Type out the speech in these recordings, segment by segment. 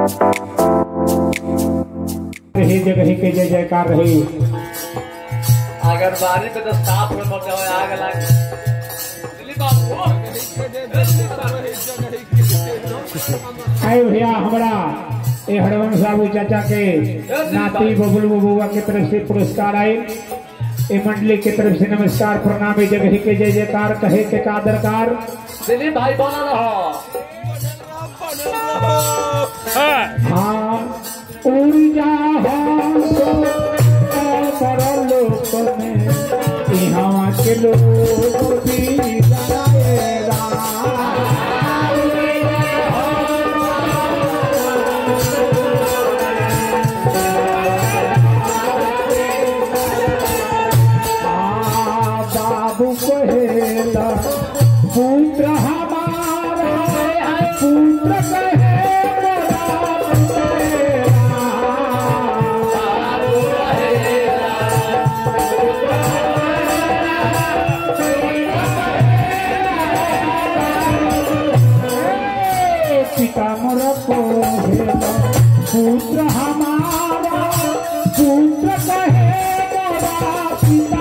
रही जगह के जय जयकार रही। अगर बारी पे तो साफ में मर जाओ आग लग दिल्ली बाबू आए भैया हमारा ये हरवंश साहू चाचा के नाती बबलू बबुआ की तरफ से पुरस्कार आए। ये मंडली की तरफ से नमस्कार प्रणाम। जगह के जय जयकार कहे के का दरकार। दिल्ली भाई बना रहो। हाँ ऊर्जा लोक में यहाँ के लोग भी जाएगा। बाबू कहेला पुत्र हमारा पुत्र कहे पिता मोर कहेला पुत्र हमारा पुत्र कहे मोरा पिता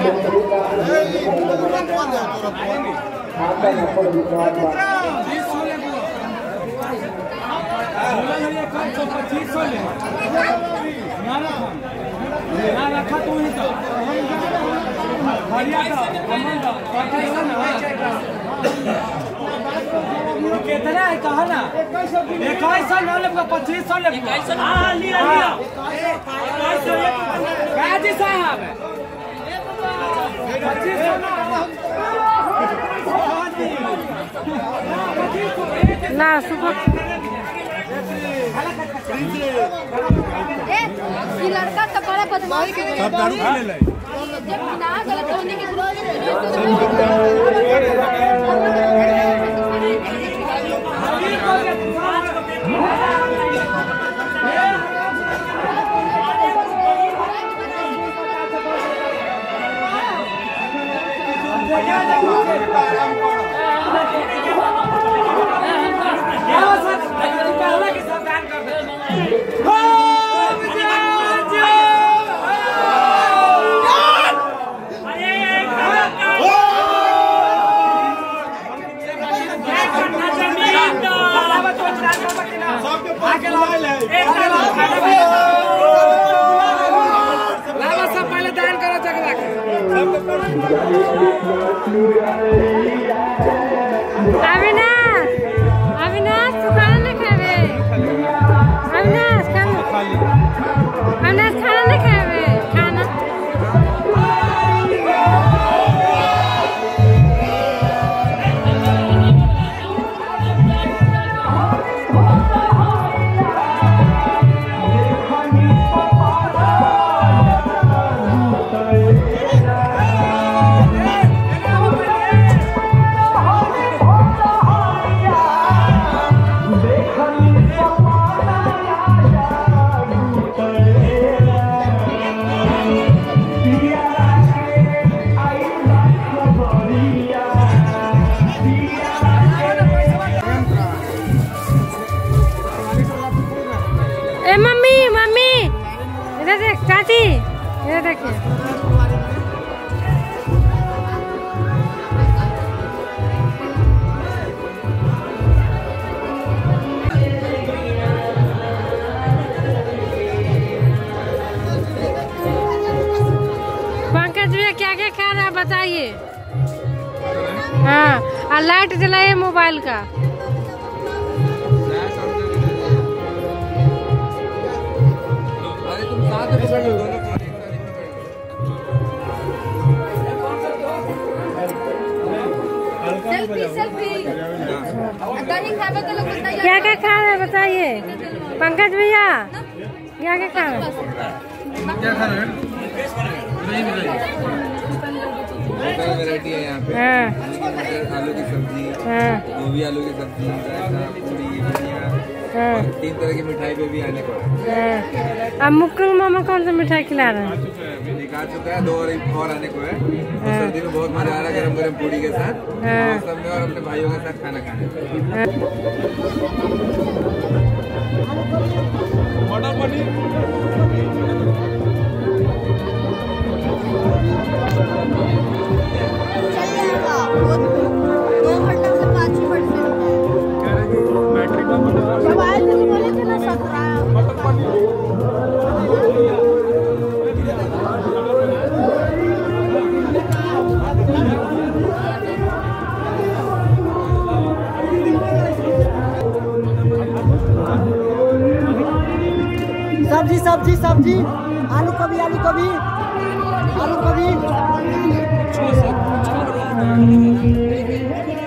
रखा तू ही तो कितना है कहा ना 2100 ना ले 2500 ले हाँ लिया लिया गाजी साहब 2500 ना सुबह ये लड़का तो बड़ा बदमाश है जब ना गलत होने के पहले दान करो जगह अविनाश अविनाश तू खाना नहीं खावे अविनाश खाना नहीं खावे खाना मम्मी मम्मी इधर देख चाची इधर देखिए पंकज भैया क्या क्या खा रहा है बताइए। हाँ और लाइट जलाइए मोबाइल का। सेल्फी क्या क्या खा रहे हैं बताइए पंकज भैया क्या क्या खा रहे हैं? क्या खा रहे हैं? वैरायटी है यहाँ पे। हाँ आलू की सब्जी, हाँ गोभी आलू की सब्जी, रायता, पूरी, भुजिया, हाँ 3 तरह की मिठाई पे भी आने को है। हाँ। अब मुक्कुल मामा कौन सा मिठाई खिला रहे हैं? निकाल चुका है, 2 और आने को है। और सर्दी में बहुत मजा आ रहा है गरम गरम पूरी के साथ, मौसम में और अपने भाइयों के साथ खाना खाने में। मटर पनीर सब्जी सब्जी सब्जी आलू कभी आलू कभी आलू कभी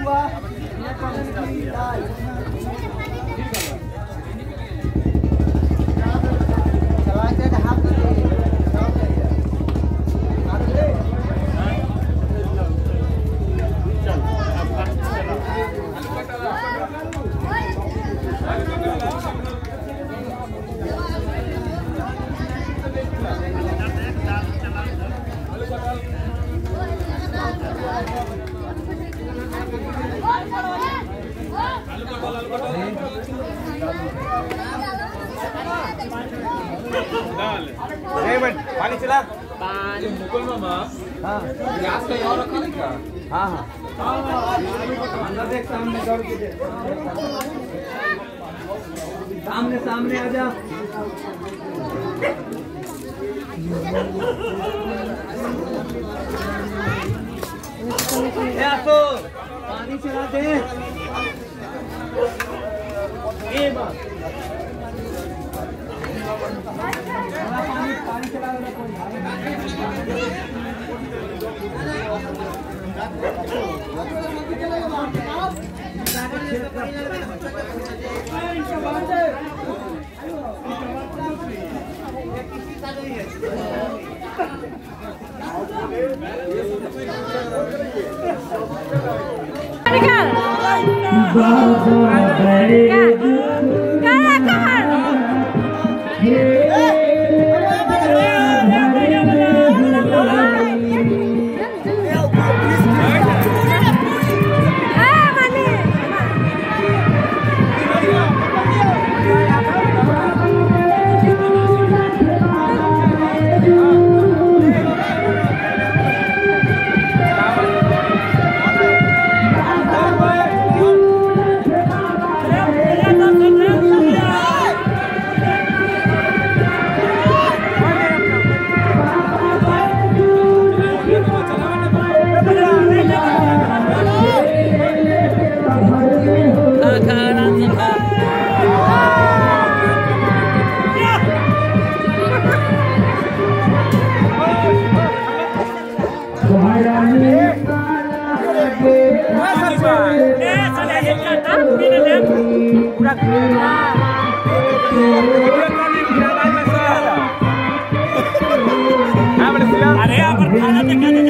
पानी चला मुकुल मामा हाँ ग्लास का और रखा नहीं क्या? हाँ अंदर देख सामने दौड़ के देख सामने सामने आ जा तो पानी चला दे पानी चला अरे आप खाना दिखा दे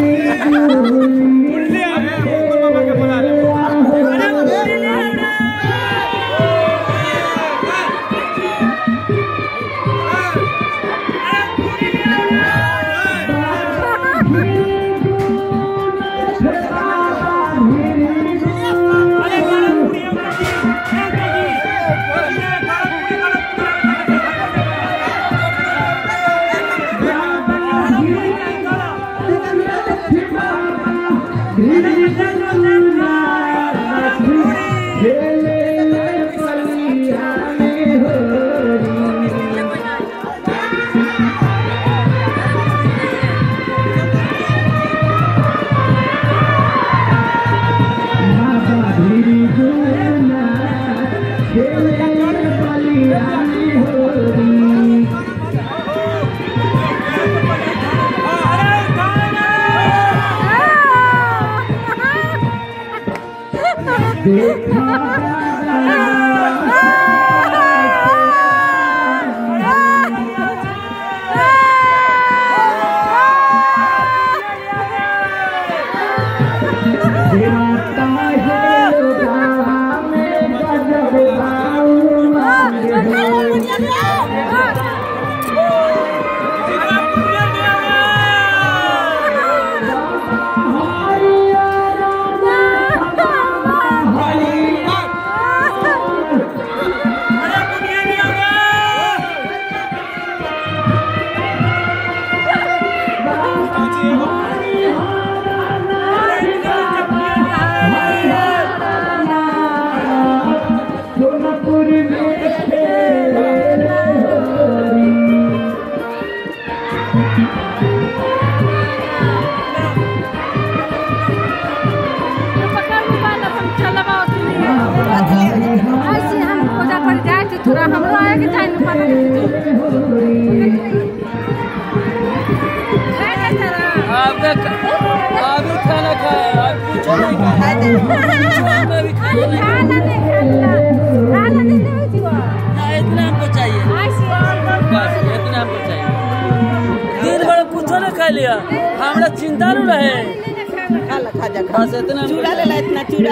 खाना खाया, कुछ नहीं खाया। इतना हमको चाहिए, इतना हमको चाहिए। दिन भर कुछ न खा लिया, हमारा चिंता न रहे। बस इतना चूड़ा ले ला, इतना चूड़ा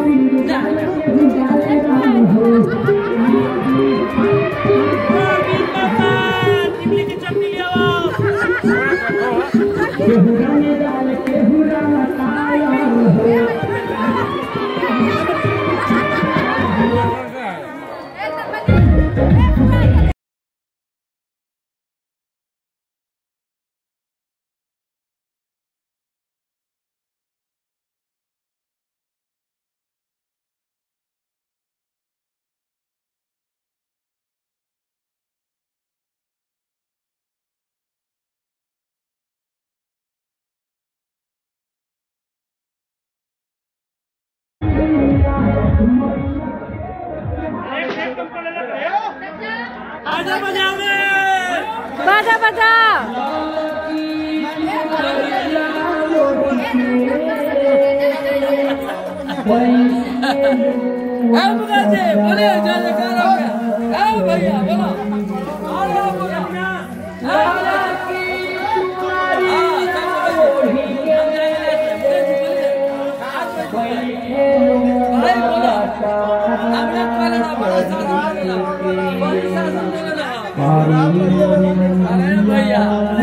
इमली की चटनी ले आओ। बाजा बजा बोले भैया बोलो भैया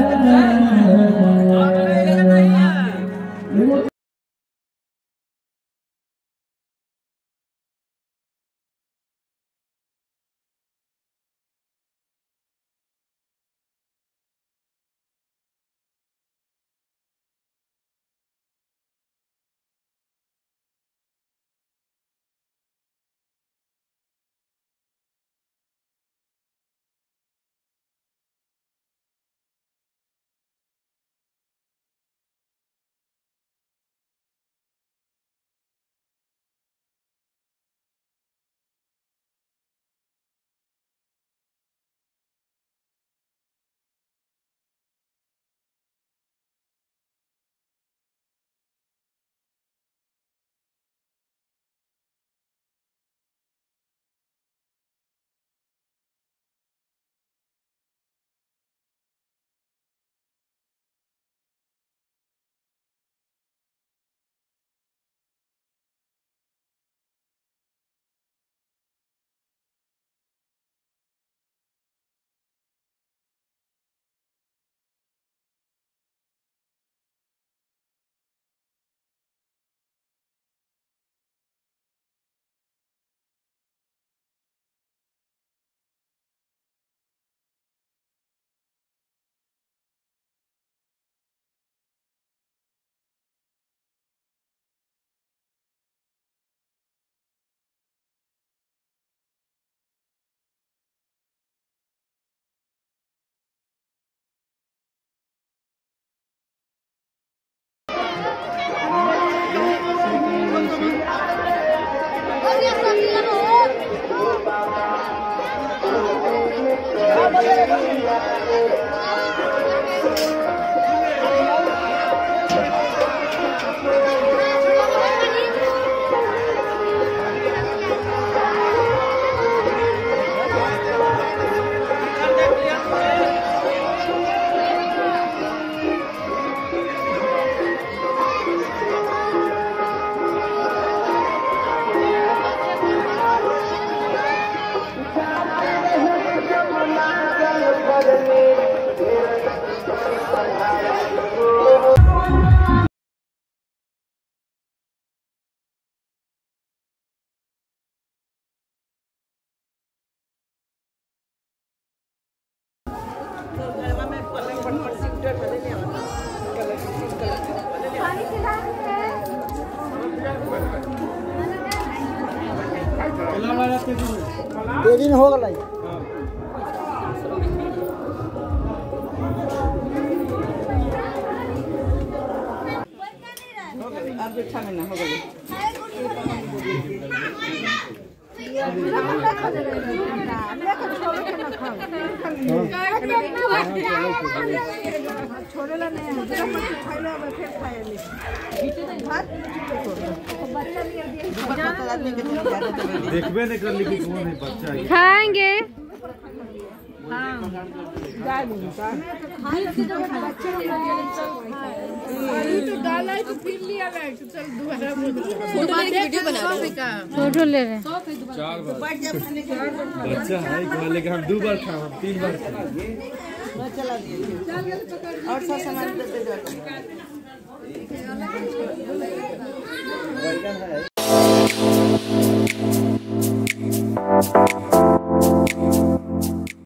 दो दिन हो गए अब 6 महीना हो गए छोड़ेला नहीं खाइला फिर खाएली भात देखबे नहीं कर ली कि कौन है बच्चा है। खाएंगे। फोटो ले रहे हैं। बच्चा है खा लेकिन हम 2 बार खाए 3 बार खाए। चला दिए और सब सामान देते जाते